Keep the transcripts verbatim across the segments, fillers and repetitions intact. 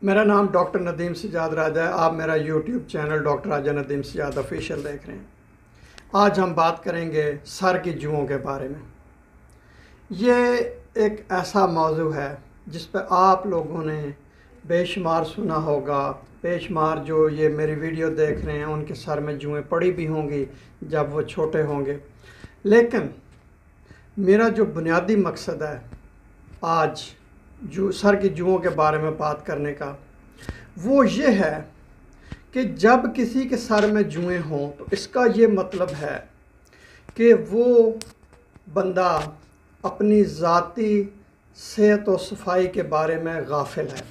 मेरा नाम डॉक्टर नदीम सजाद राजा है। आप मेरा YouTube channel doctor Raja Nadeem Sajjad official देख रहे हैं। आज हम बात करेंगे सर की जुओं के बारे में। ये एक ऐसा मौजू है जिस पर आप लोगों ने बेशुमार सुना होगा। बेशुमार जो ये मेरी वीडियो देख रहे हैं उनके सर में जुएँ पड़ी भी होंगी जब वो छोटे होंगे। लेकिन मेरा जो बुनियादी मकसद है आज जो सर की जुओं के बारे में बात करने का, वो ये है कि जब किसी के सर में जुएँ हों तो इसका ये मतलब है कि वो बंदा अपनी ज़ाती सेहत और सफाई के बारे में गाफिल है,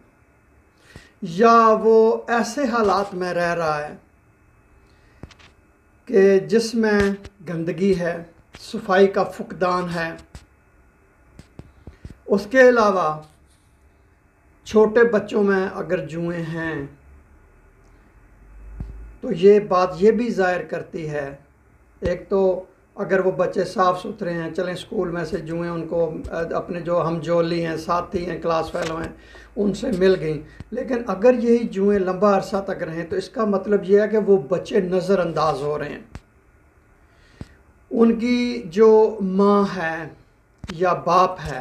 या वो ऐसे हालात में रह रहा है कि जिसमें गंदगी है, सफाई का फुकदान है। उसके अलावा छोटे बच्चों में अगर जुएँ हैं तो ये बात ये भी ज़ाहिर करती है, एक तो अगर वो बच्चे साफ़ सुथरे हैं, चलें स्कूल में से जुएँ उनको अपने जो हम जोली हैं, साथी हैं, क्लास फेलो हैं, उनसे मिल गई, लेकिन अगर यही जुएँ लंबा अरसा तक रहें तो इसका मतलब ये है कि वो बच्चे नज़रअंदाज हो रहे हैं। उनकी जो माँ है या बाप है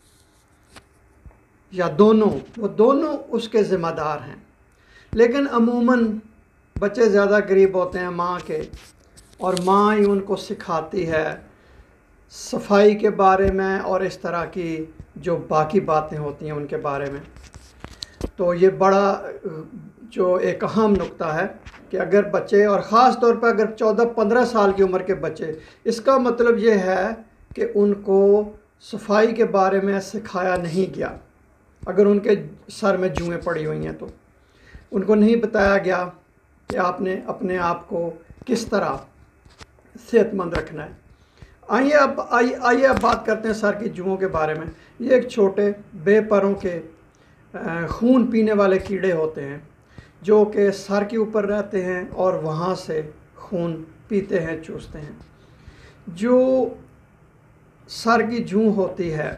या दोनों, वो दोनों उसके ज़िम्मेदार हैं। लेकिन अमूमन बच्चे ज़्यादा करीब होते हैं माँ के, और माँ ही उनको सिखाती है सफाई के बारे में और इस तरह की जो बाकी बातें होती हैं उनके बारे में। तो ये बड़ा जो एक अहम नुक्ता है कि अगर बच्चे, और ख़ास तौर पर अगर चौदह पंद्रह साल की उम्र के बच्चे, इसका मतलब ये है कि उनको सफाई के बारे में सिखाया नहीं गया। अगर उनके सर में जुएँ पड़ी हुई हैं तो उनको नहीं बताया गया कि आपने अपने आप को किस तरह सेहतमंद रखना है। आइए अब आइए आइए अब बात करते हैं सर की जुओं के बारे में। ये एक छोटे बेपरों के खून पीने वाले कीड़े होते हैं जो कि सर के ऊपर रहते हैं और वहाँ से खून पीते हैं, चूसते हैं। जो सर की जूं होती है,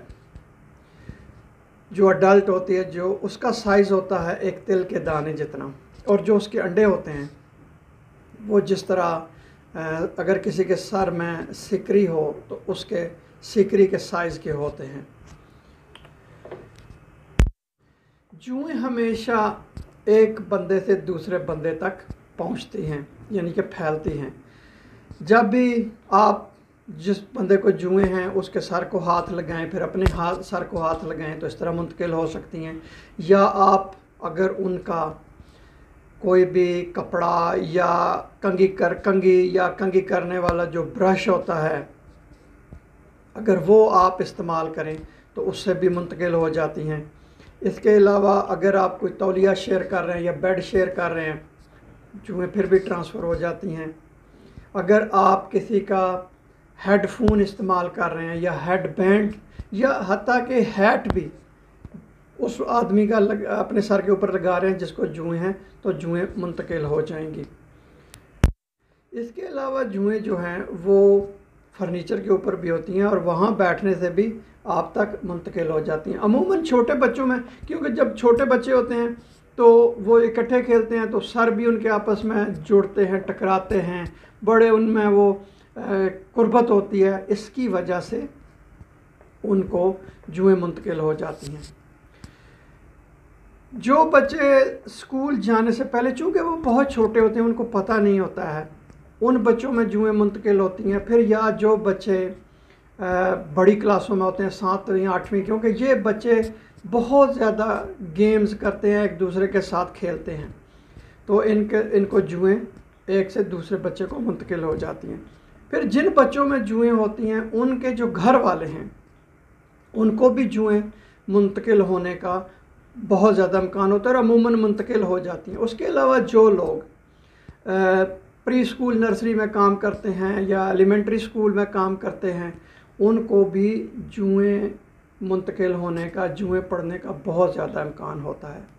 जो अडल्ट होती है, जो उसका साइज़ होता है एक तिल के दाने जितना, और जो उसके अंडे होते हैं वो जिस तरह अगर किसी के सर में सिकरी हो तो उसके सिकरी के साइज़ के होते हैं। जुएँ हमेशा एक बंदे से दूसरे बंदे तक पहुंचती हैं, यानी कि फैलती हैं। जब भी आप जिस बंदे को जुएँ हैं उसके सर को हाथ लगाएं, फिर अपने हाथ सर को हाथ लगाएं, तो इस तरह मुंतकिल हो सकती हैं। या आप अगर उनका कोई भी कपड़ा या कंघी कर कंघी या कंघी करने वाला जो ब्रश होता है, अगर वो आप इस्तेमाल करें तो उससे भी मुंतकिल हो जाती हैं। इसके अलावा अगर आप कोई तौलिया शेयर कर रहे हैं या बेड शेयर कर रहे हैं, जुएँ फिर भी ट्रांसफ़र हो जाती हैं। अगर आप किसी का हेडफोन इस्तेमाल कर रहे हैं या हेड बैंड या हत्ता के हैट भी उस आदमी का लग, अपने सर के ऊपर लगा रहे हैं जिसको जुएँ हैं, तो जुएँ मुंतकिल हो जाएंगी। इसके अलावा जुएँ जो हैं वो फर्नीचर के ऊपर भी होती हैं और वहाँ बैठने से भी आप तक मुंतकिल हो जाती हैं। अमूमन छोटे बच्चों में, क्योंकि जब छोटे बच्चे होते हैं तो वो इकट्ठे खेलते हैं तो सर भी उनके आपस में जुड़ते हैं, टकराते हैं, बड़े उनमें वो कुर्बत होती है, इसकी वजह से उनको जुएँ मुंतकिल हो जाती हैं। जो बच्चे स्कूल जाने से पहले, चूँकि वो बहुत छोटे होते हैं, उनको पता नहीं होता है, उन बच्चों में जुएँ मुंतकिल होती हैं। फिर या जो बच्चे बड़ी क्लासों में होते हैं, सातवीं या आठवीं, क्योंकि ये बच्चे बहुत ज़्यादा गेम्स करते हैं, एक दूसरे के साथ खेलते हैं, तो इनके इनको जुएँ एक से दूसरे बच्चे को मुंतकिल हो जाती हैं। फिर जिन बच्चों में जुएँ होती हैं उनके जो घर वाले हैं उनको भी जुएँ मुंतकिल होने का बहुत ज़्यादा इम्कान होता है और अमूमन मुंतकिल हो जाती हैं। उसके अलावा जो लोग प्री स्कूल नर्सरी में काम करते हैं या एलिमेंट्री स्कूल में काम करते हैं, उनको भी जुएँ मुंतकिल होने का, जुएँ पड़ने का बहुत ज़्यादा इम्कान होता है।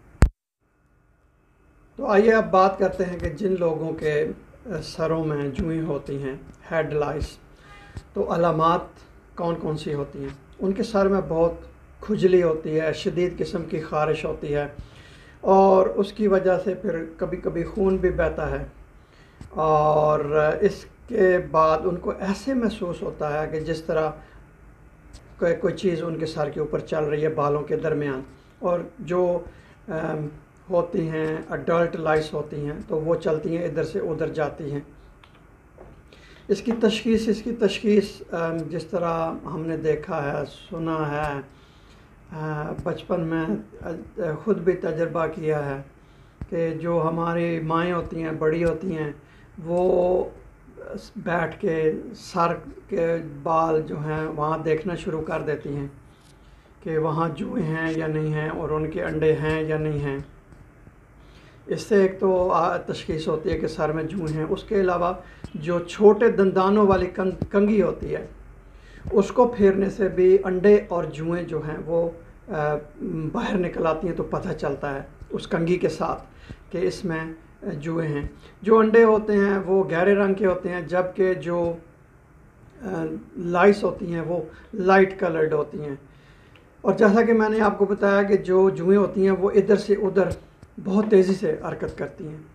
तो आइए अब बात करते हैं कि जिन लोगों के सरों में जुएँ होती हैं, हेड लाइस, तो अलामात कौन कौन सी होती हैं। उनके सर में बहुत खुजली होती है, शदीद किस्म की ख़ारिश होती है, और उसकी वजह से फिर कभी कभी खून भी बहता है, और इसके बाद उनको ऐसे महसूस होता है कि जिस तरह कोई कोई चीज़ उनके सर के ऊपर चल रही है बालों के दरमियान, और जो आ, होती हैं अडल्ट लाइस होती हैं तो वो चलती हैं इधर से उधर जाती हैं। इसकी तशख़ीस इसकी तशख़ीस जिस तरह हमने देखा है, सुना है, बचपन में ख़ुद भी तजर्बा किया है कि जो हमारी माएँ होती हैं, बड़ी होती हैं, वो बैठ के सर के बाल जो हैं वहाँ देखना शुरू कर देती हैं कि वहाँ जुएँ हैं या नहीं हैं और उनके अंडे हैं या नहीं हैं। इससे एक तो तशख़ीस होती है कि सर में जुएँ हैं। उसके अलावा जो छोटे दंदानों वाली कंघी होती है उसको फेरने से भी अंडे और जुएँ जो हैं वो बाहर निकल आती हैं, तो पता चलता है उस कंघी के साथ कि इसमें जुएँ हैं। जो अंडे होते हैं वो गहरे रंग के होते हैं, जबकि जो लाइस होती हैं वो लाइट कलर्ड होती हैं। और जैसा कि मैंने आपको बताया कि जो जुएँ होती हैं वो इधर से उधर बहुत तेज़ी से हरकत करती हैं।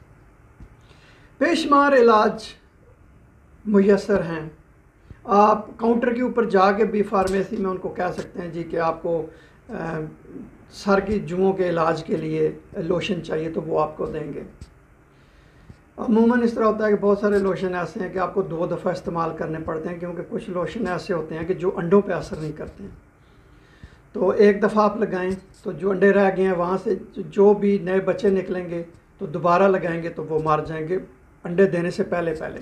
बेशुमार इलाज मुयस्सर हैं। आप काउंटर के ऊपर जाके भी फार्मेसी में उनको कह सकते हैं जी कि आपको आ, सर की जुओं के इलाज के लिए लोशन चाहिए, तो वो आपको देंगे। अमूमन इस तरह होता है कि बहुत सारे लोशन ऐसे हैं कि आपको दो दफ़ा इस्तेमाल करने पड़ते हैं, क्योंकि कुछ लोशन ऐसे होते हैं कि जो अंडों पे असर नहीं करते हैं। तो एक दफ़ा आप लगाएं तो जो अंडे रह गए हैं वहाँ से जो भी नए बच्चे निकलेंगे तो दोबारा लगाएंगे तो वो मार जाएंगे अंडे देने से पहले पहले।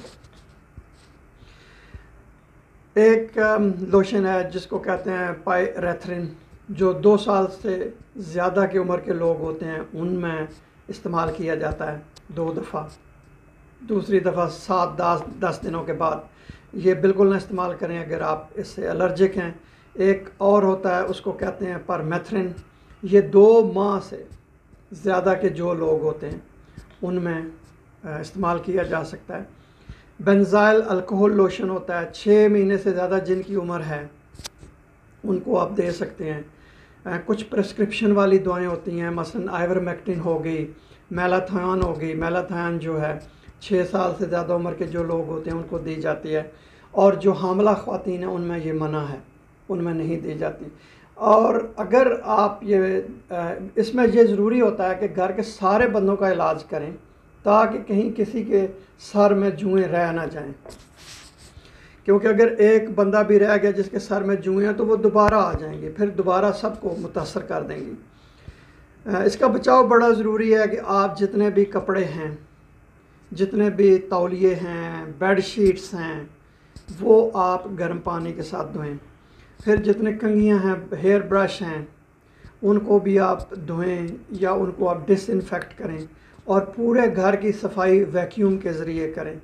एक लोशन है जिसको कहते हैं पायरेथ्रिन, जो दो साल से ज़्यादा की उम्र के लोग होते हैं उनमें इस्तेमाल किया जाता है दो दफ़ा। दूसरी दफ़ा सात दस दस दिनों के बाद। ये बिल्कुल ना इस्तेमाल करें अगर आप इससे एलर्जिक हैं। एक और होता है उसको कहते हैं परमेथ्रिन, ये दो माह से ज़्यादा के जो लोग होते हैं उनमें इस्तेमाल किया जा सकता है। बेंजाइल अल्कोहल लोशन होता है, छः महीने से ज़्यादा जिनकी उम्र है उनको आप दे सकते हैं। कुछ प्रेस्क्रिप्शन वाली दवाएं होती हैं, मसलन आइवरमेक्टिन हो गई, मेलाथायन हो गई। मेलाथायन जो है छः साल से ज़्यादा उम्र के जो लोग होते हैं उनको दी जाती है, और जो हामला ख़वातीन हैं उनमें ये मना है, उनमें नहीं दी जाती। और अगर आप ये इसमें ये ज़रूरी होता है कि घर के सारे बंदों का इलाज करें ताकि कहीं किसी के सर में जुएँ रह ना जाएं, क्योंकि अगर एक बंदा भी रह गया जिसके सर में जुएँ हैं तो वो दोबारा आ जाएंगे, फिर दोबारा सबको मुतासर कर देंगी। इसका बचाव बड़ा ज़रूरी है कि आप जितने भी कपड़े हैं, जितने भी तौलिए हैं, बेड शीट्स हैं, वो आप गर्म पानी के साथ धोएं। फिर जितने कंघियाँ हैं, हेयर ब्रश हैं, उनको भी आप धोएं या उनको आप डिसइंफेक्ट करें, और पूरे घर की सफाई वैक्यूम के ज़रिए करें।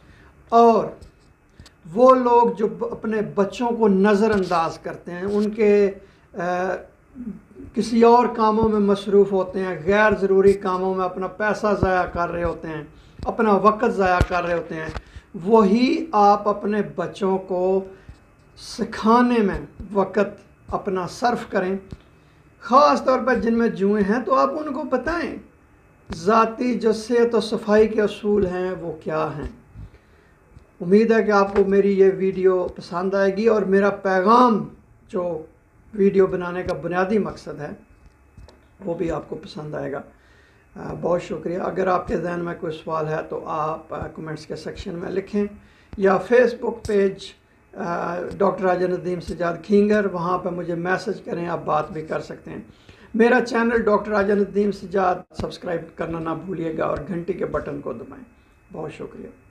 और वो लोग जो अपने बच्चों को नज़रअंदाज करते हैं, उनके आ, किसी और कामों में मसरूफ़ होते हैं, गैर ज़रूरी कामों में अपना पैसा ज़ाया कर रहे होते हैं, अपना वक़्त ज़ाया कर रहे होते हैं, वही आप अपने बच्चों को सिखाने में वक़्त अपना सर्फ करें। ख़ास तौर पर जिनमें जुएँ हैं तो आप उनको बताएं ज़ाती जो सेहत और सफाई के असूल हैं वो क्या हैं। उम्मीद है कि आपको मेरी ये वीडियो पसंद आएगी, और मेरा पैगाम जो वीडियो बनाने का बुनियादी मकसद है वो भी आपको पसंद आएगा। बहुत शुक्रिया। अगर आपके जहन में कोई सवाल है तो आप कमेंट्स के सेक्शन में लिखें, या Facebook page doctor Raja Nadeem Sajjad Khingar, वहाँ पर मुझे मैसेज करें, आप बात भी कर सकते हैं। मेरा channel doctor Raja Nadeem Sajjad subscribe करना ना भूलिएगा और घंटी के बटन को दबाएं। बहुत शुक्रिया।